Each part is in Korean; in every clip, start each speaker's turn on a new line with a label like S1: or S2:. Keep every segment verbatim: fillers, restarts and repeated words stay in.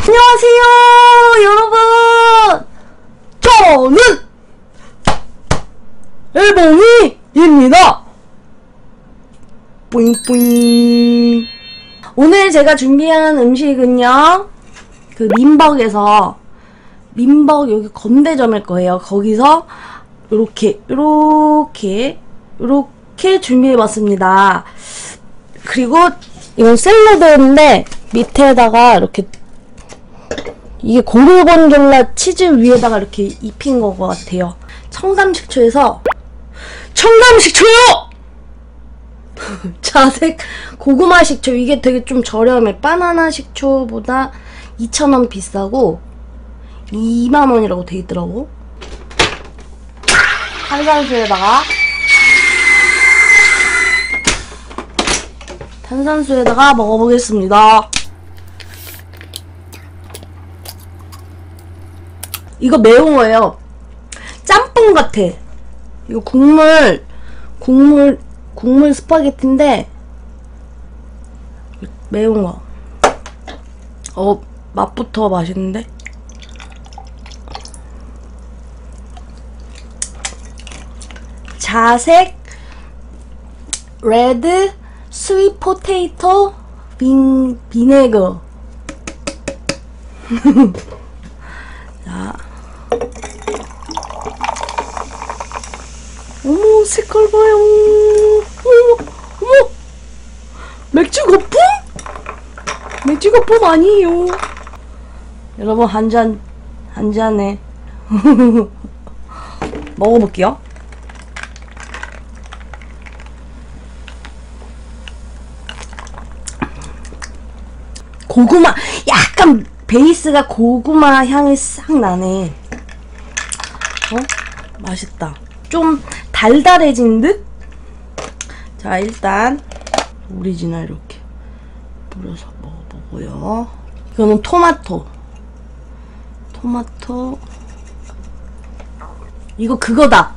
S1: 안녕하세요 여러분, 저는 일봉이입니다. 뿌잉뿌잉. 오늘 제가 준비한 음식은요, 그 민벅에서, 민벅 여기 건대점일 거예요. 거기서 요렇게 요렇게 요렇게 준비해봤습니다. 그리고 이건 샐러드인데 밑에다가 이렇게, 이게 고르곤졸라 치즈 위에다가 이렇게 입힌 것 같아요. 청담식초에서, 청담식초요! 자색 고구마 식초. 이게 되게 좀 저렴해. 바나나 식초보다 이천 원 비싸고 이만 원이라고 돼 있더라고. 탄산수에다가 탄산수에다가 먹어보겠습니다. 이거 매운 거예요. 짬뽕 같아. 이거 국물, 국물, 국물 스파게티인데 매운 거. 어, 맛부터 맛있는데? 자색 레드 스윗 포테이토 빈 비네거. 자, 어머, 색깔 봐요. 어머, 어머, 맥주 거품? 맥주 거품 아니에요. 여러분, 한 잔, 한 잔에 먹어볼게요. 고구마, 약간 베이스가 고구마 향이 싹 나네. 어? 맛있다. 좀 달달해진 듯? 자, 일단 오리지널 이렇게 뿌려서 먹어보고요. 이거는 토마토. 토마토. 이거 그거다.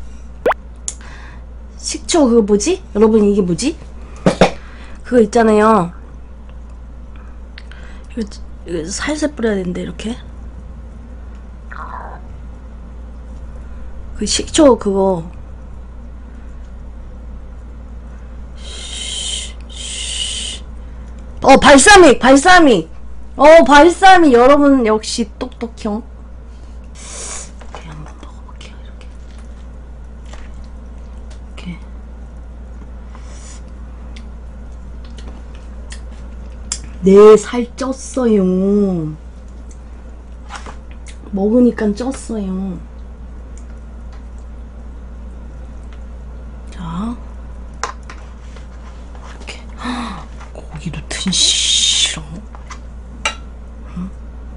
S1: 식초 그거 뭐지? 여러분, 이게 뭐지? 그거 있잖아요. 이거, 이거 살살 뿌려야 되는데, 이렇게. 그 식초 그거. 어, 발사믹, 발사믹. 어, 발사믹. 여러분 역시 똑똑형. 이렇게 한번 먹어볼게요. 이렇게. 이렇게. 네, 살 쪘어요. 먹으니까 쪘어요. 자, 이렇게. 고기도 튼실어. 응?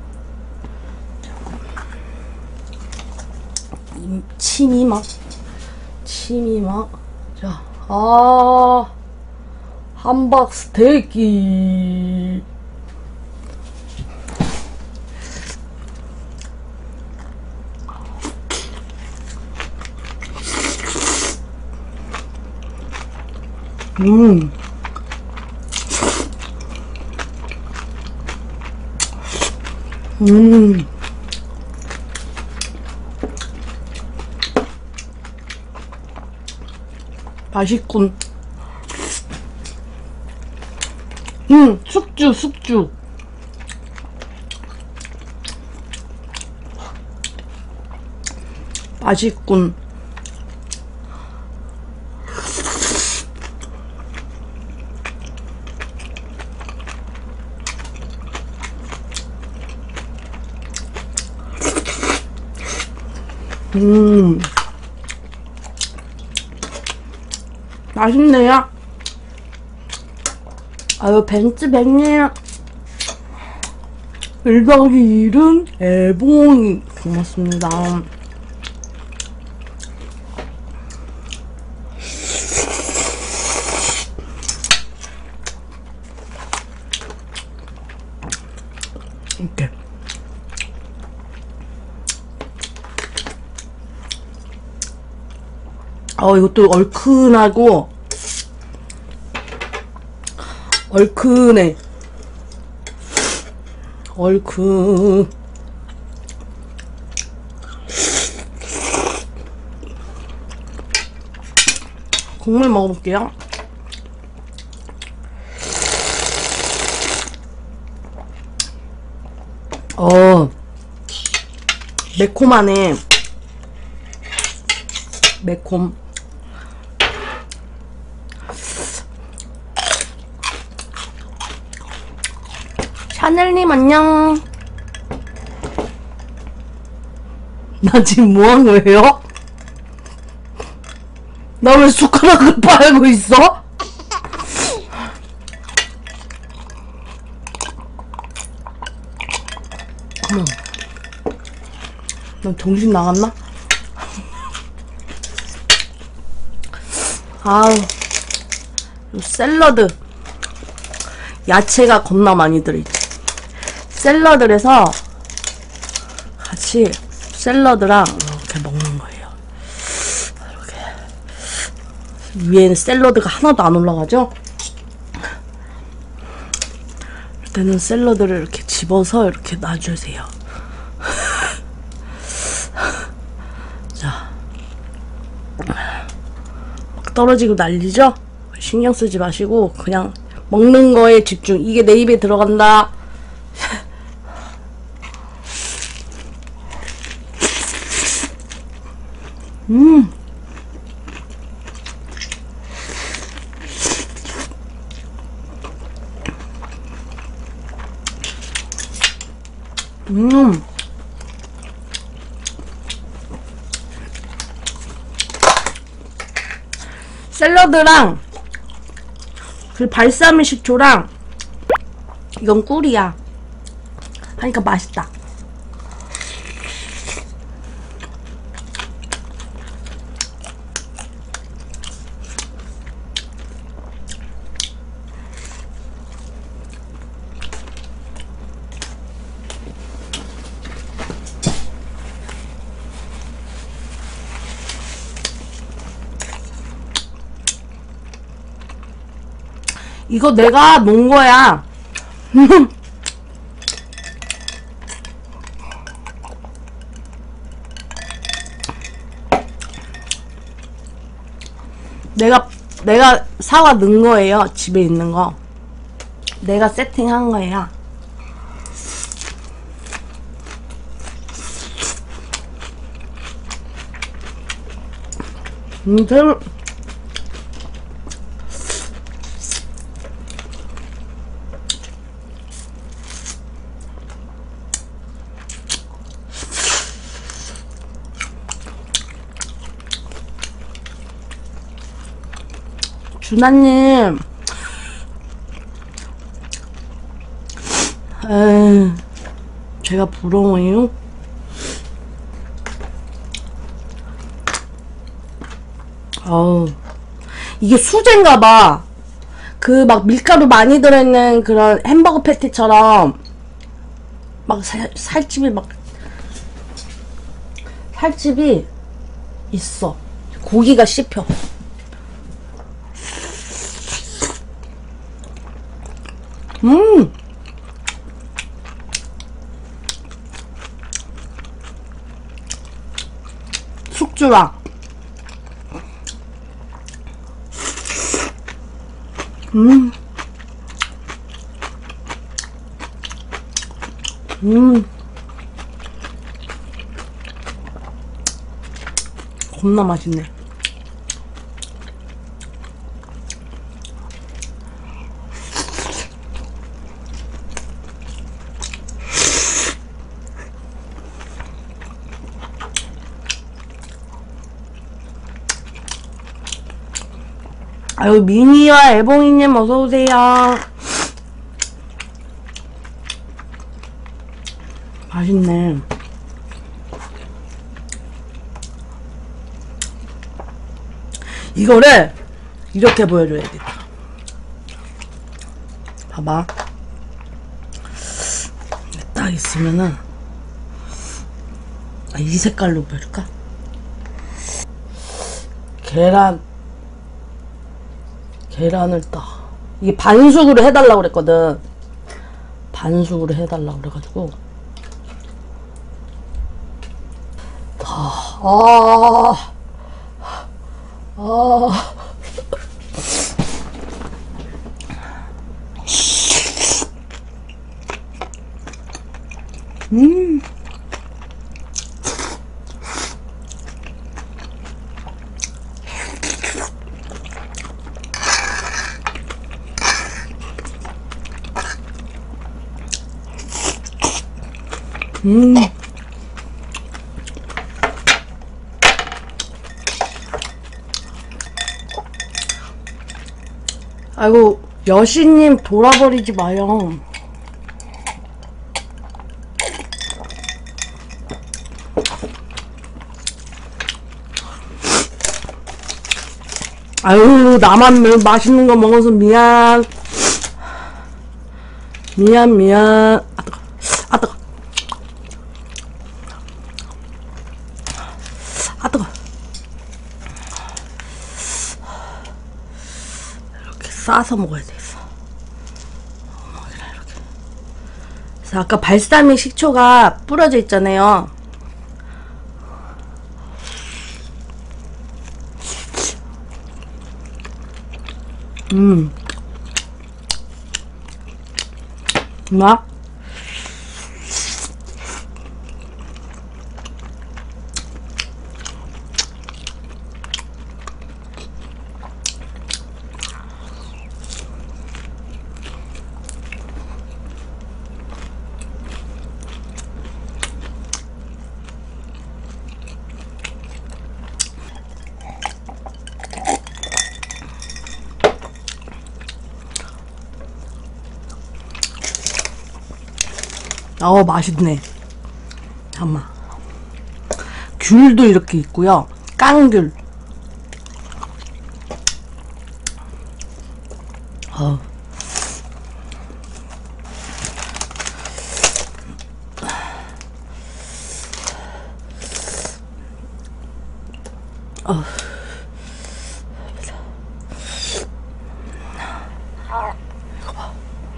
S1: 침이 막, 침이 막. 자, 아, 함박 스테이키. 음. 음. 맛있군. 음, 숙주, 숙주. 맛있군. 음, 맛있네요. 아유, 벤츠백님 일 더하기 일은 애봉이. 고맙습니다. 이렇게. 어, 이것도 얼큰하고 얼큰해. 얼큰. 국물 먹어볼게요. 어, 매콤하네. 매콤. 샤넬님 안녕. 나 지금 뭐한 거예요? 나 왜 숟가락을 빨고 있어? 어머, 너 정신 나갔나? 아우, 요 샐러드 야채가 겁나 많이 들어있지. 샐러드에서 같이 샐러드랑 이렇게 먹는 거예요. 이렇게 위에는 샐러드가 하나도 안 올라가죠? 이때는 샐러드를 이렇게 집어서 이렇게 놔주세요. 자, 막 떨어지고 난리죠? 신경 쓰지 마시고 그냥 먹는 거에 집중. 이게 내 입에 들어간다. 음. 음. 샐러드랑 그 발사믹 식초랑 이건 꿀이야. 하니까 맛있다. 이거 내가 놓은 거야. 내가 내가 사와 넣은 거예요. 집에 있는 거. 내가 세팅한 거예요. 음, 그 준하님, 에이, 제가 부러워요? 어우, 이게 수제인가봐. 그 막 밀가루 많이 들어있는 그런 햄버거 패티처럼 막 살, 살집이 막 살집이 있어. 고기가 씹혀. 음! 숙주랑 음! 음! 겁나 맛있네. 아유, 미니와 애봉이님 어서오세요. 맛있네. 이거를 이렇게 보여줘야겠다. 봐봐. 딱 있으면은, 아, 이 색깔로 보여줄까? 계란 계란을 딱 이게 반숙으로 해달라고 그랬거든. 반숙으로 해달라 그래가지고. 아, 아, 아. 음. 음. 아이고, 여신님 돌아버리지 마요. 아유, 나만 맛있는 거 먹어서 미안. 미안, 미안. 아, 뜨거. 아, 뜨거. 아, 뜨거. 이렇게 싸서 먹어야 되겠어. 이렇게. 그래서 아까 발사믹 식초가 뿌려져 있잖아요. 음. 나? 어, 맛있네. 잠깐만. 귤도 이렇게 있고요. 깡귤. 어. 어. 이거 봐.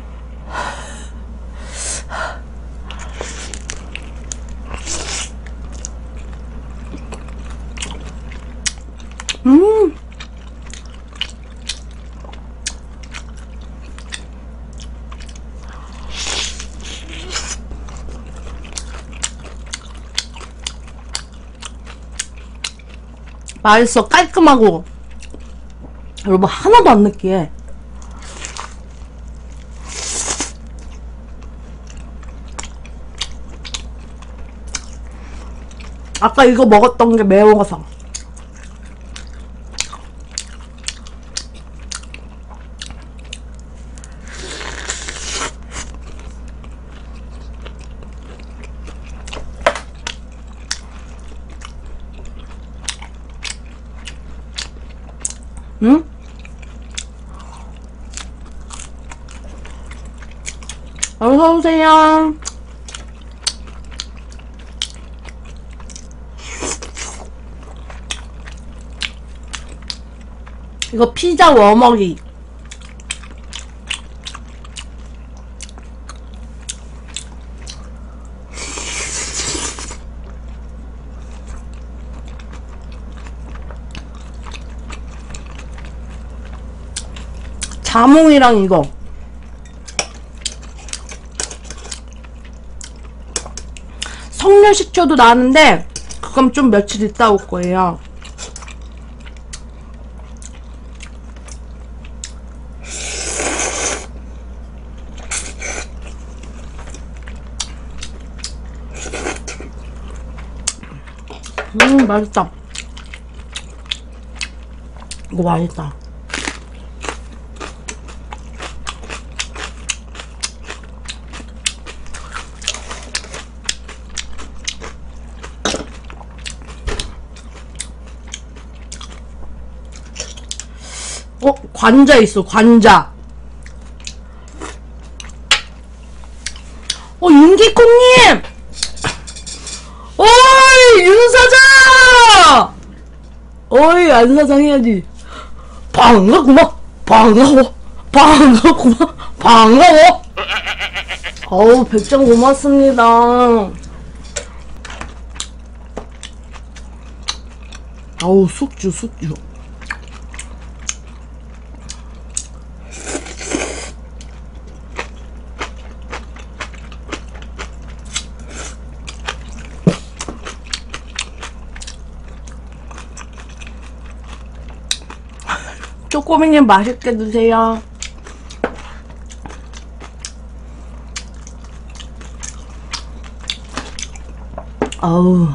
S1: 음. 맛있어. 깔끔하고. 여러분, 하나도 안 느끼해. 아까 이거 먹었던 게 매워서. 응? 어서오세요. 이거 피자 워머기. 자몽이랑 이거 석류식초도 나는데 그건 좀 며칠 있다 올 거예요. 음, 맛있다. 이거 맛있다. 어? 관자 있어, 관자. 어, 윤기콩님! 어이, 윤사장! 어이, 안사장 해야지. 반갑구만! 반가워! 반갑구만! 반가워! 어우, 백점 고맙습니다. 어우, 숙주, 숙주. 쪼꼬미님 맛있게 드세요. 아우.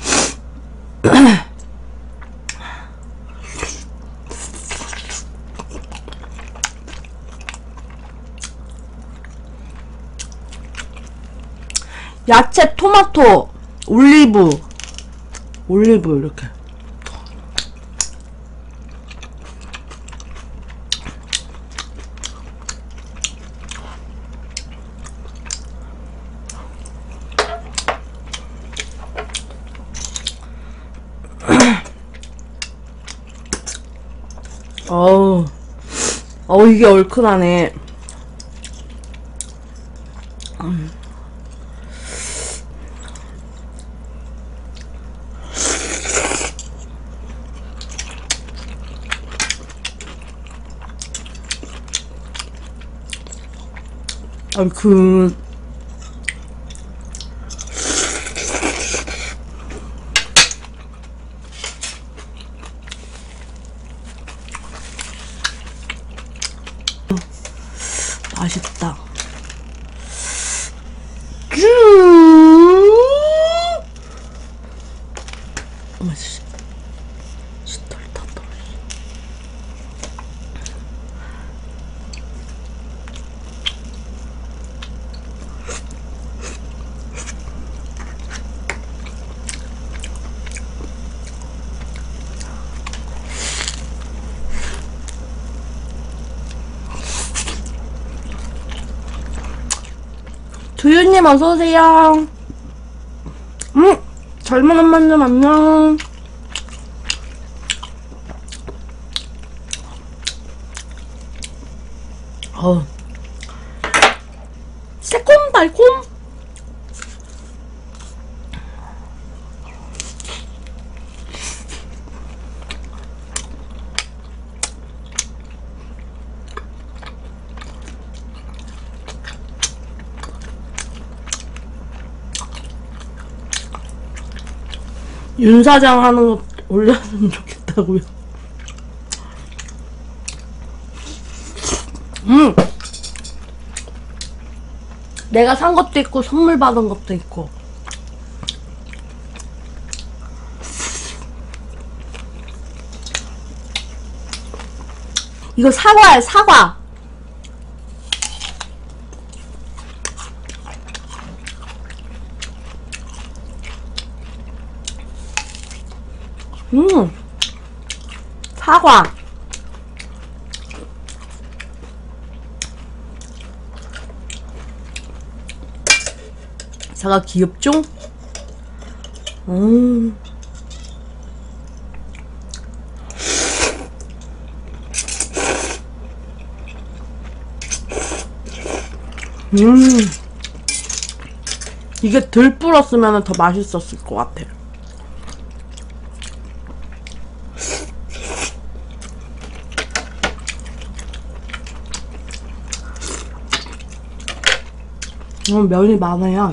S1: 야채, 토마토, 올리브, 올리브 이렇게. 어우, 어우, 이게 얼큰하네. 음. 얼큰. 맛있다. 쭈. 어머, 씨. 시털 터터. 두유님 어서오세요. 음! 젊은 엄마님 안녕. 어. 새콤달콤. 윤 사장 하는 거 올렸으면 좋겠다고요. 음! 내가 산 것도 있고 선물 받은 것도 있고. 이거 사과야, 사과. 음, 사과. 사과 귀엽죠? 음. 음. 이게 덜 불었으면 더 맛있었을 것 같아. 음, 면이 많아요.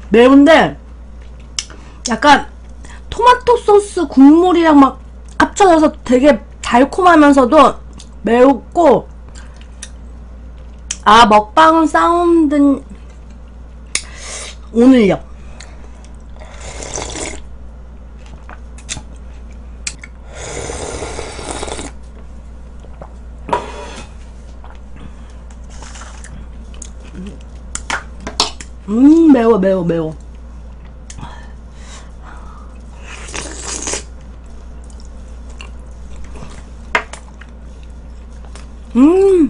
S1: 매운데 약간 토마토 소스 국물이랑 막 합쳐져서 되게 달콤하면서도 매웠고, 아 먹방 사운드 오늘요. 음 매워 매워 매워. 음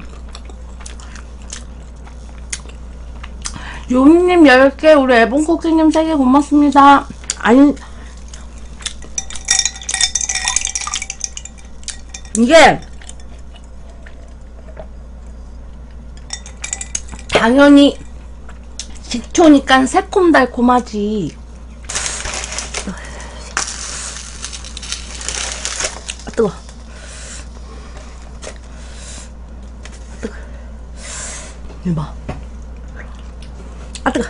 S1: 요미님 열 개, 우리 애봉쿠키님 세 개 고맙습니다. 아니 이게 당연히 식초니까 새콤달콤하지. 아 뜨거. 아 뜨거. 이거 봐. 아 뜨거.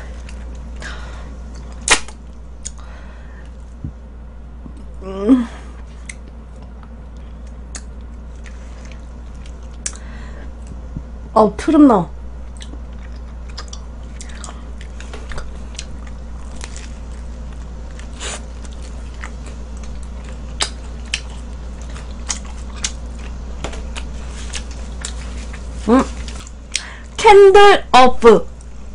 S1: 음. 어 트름 나. 음. 캔들 어프.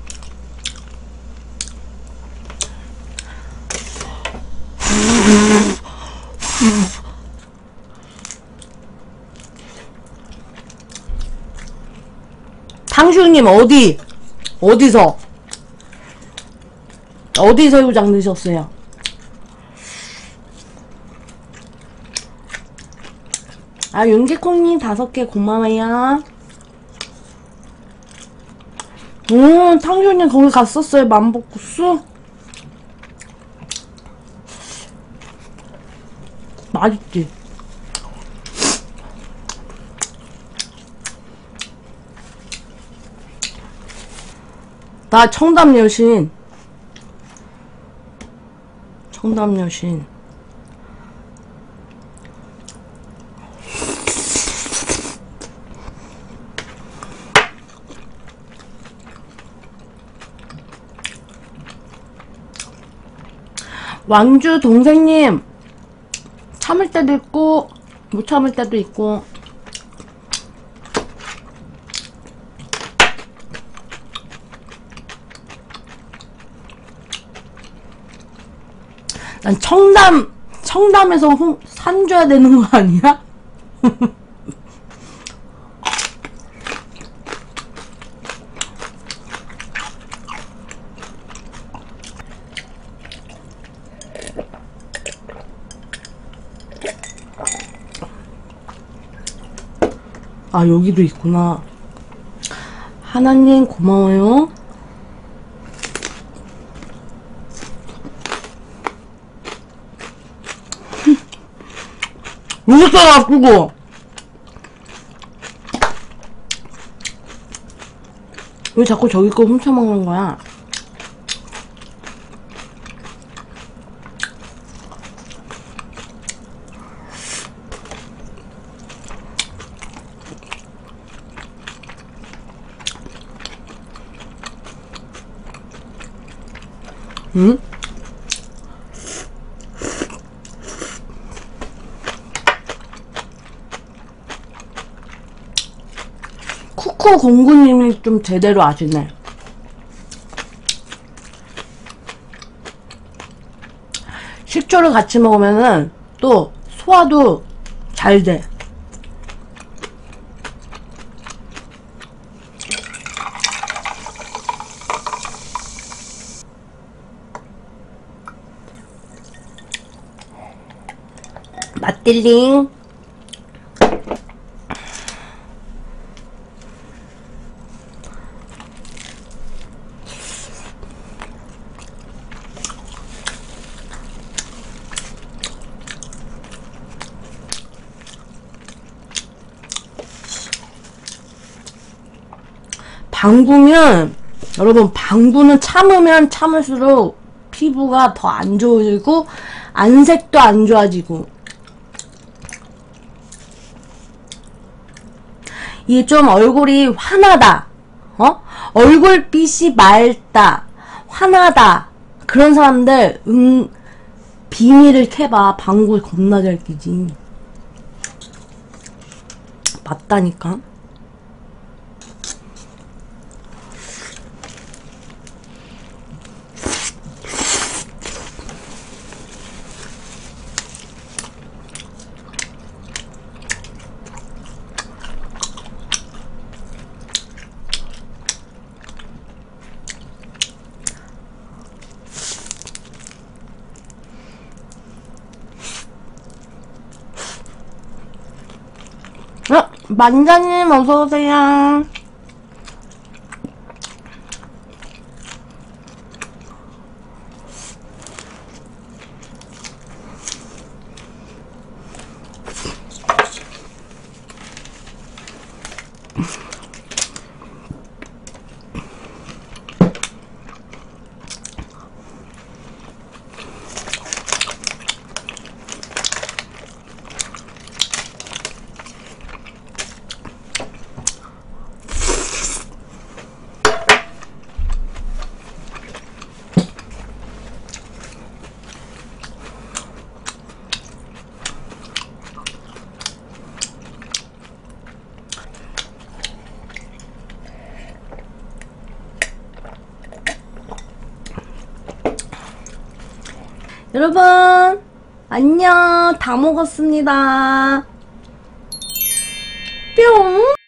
S1: 탕수육님 어디 어디서 어디 새우장 넣으셨어요? 아 윤기콩님 다섯 개 고마워요. 음 탕수육님 거기 갔었어요? 만복국수? 맛있지? 나 청담여신 청담여신 왕주 동생님 참을 때도 있고 못 참을 때도 있고. 난 청담, 청담에서 홍, 산 줘야 되는 거 아니야? 아, 여기도 있구나. 하나님 고마워요. 여기 써가지고 왜 자꾸 저기 거 훔쳐먹는 거야? 응? 쿠쿠 공구님이 좀 제대로 아시네. 식초를 같이 먹으면은 또 소화도 잘 돼. 맛딜링. 방구면 여러분 방구는 참으면 참을수록 피부가 더 안 좋아지고 안색도 안 좋아지고. 이게 좀 얼굴이 환하다, 어? 얼굴빛이 맑다, 환하다, 그런 사람들 음 비밀을 캐봐. 방구 겁나 잘 끼지. 맞다니까. 어, 만자님 어서오세요. 여러분 안녕. 다 먹었습니다. 뿅.